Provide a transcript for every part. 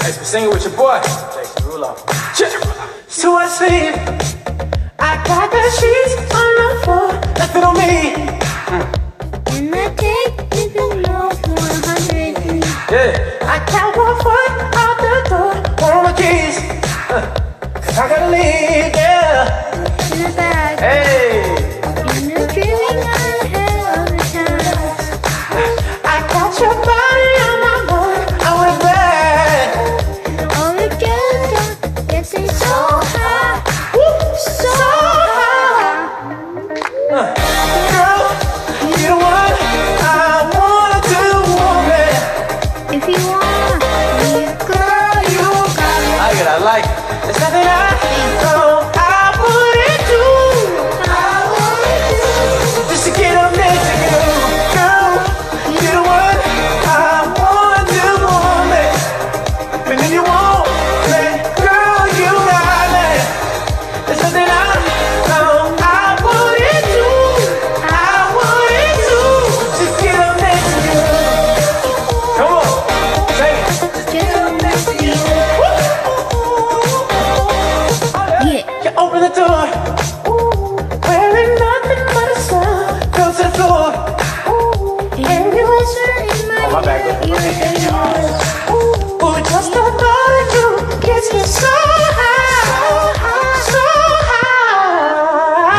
Hey, so sing it with your boy. Jason Rulo. So I sleep. I got the sheets on the floor, nothing on me. And I take even more for 100. Yeah. I count 1 foot out the door, on my keys. Cause I gotta leave, yeah. In the bag. Hey. In the dreaming I had all the time. I got your body on my mind, I went back. All the girls dancing so high, so high. Girl, you the one I wanna do, woman. If you want me, girl, you got me. I like it. There's nothing I wouldn't do. Just to get up next to you. Girl, you're the one I wanna do, woman. And if you want me, girl, you got me. There's nothing I wouldn't do. Just get up next to you. Come on, sing it. Just next to you. Yeah. You open the door, wearing nothing but a smile. Go to the floor, And you whisper in my my bad, ear, go. you're dangerous. ooh, just the thought of you gets me so high, so high.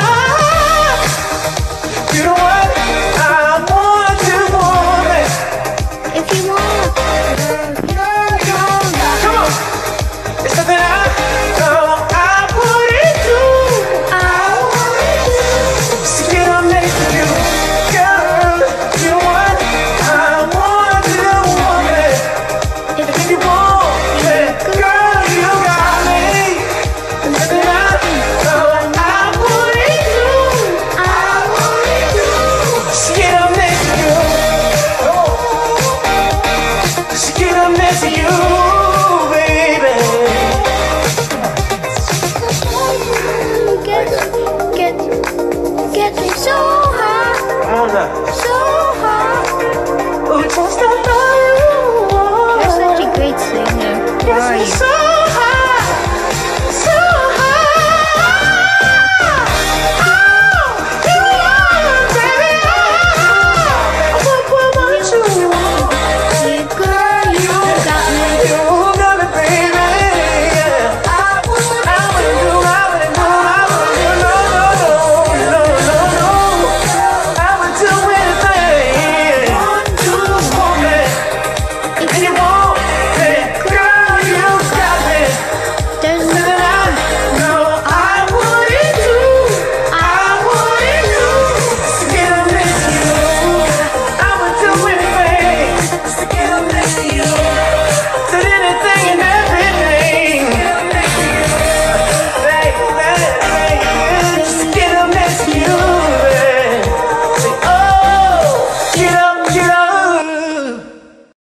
You're the one I want to woman. If you want, girl, you got Come on, it's something I wouldn't do. Just to get up next to you, girl. You're the one I want to woman. If If you want me, girl, you got me. There's nothing I wouldn't do. Just get up next to you. Come on. Just get up next to you, baby. Get me so high, Come on now. so high. Ooh, just the thought of you. You're such a great singer. Who Gets are me you? so high, so high. Oh, you are, baby. Oh, what about you? Yeah, girl, you got me. You got me, baby. Yeah. I wouldn't do, no. I would do anything. Woman, If if you you want me, girl, you got me. there's Nothing I wouldn't do. To get up next to you, I would do anything. To get up next to you.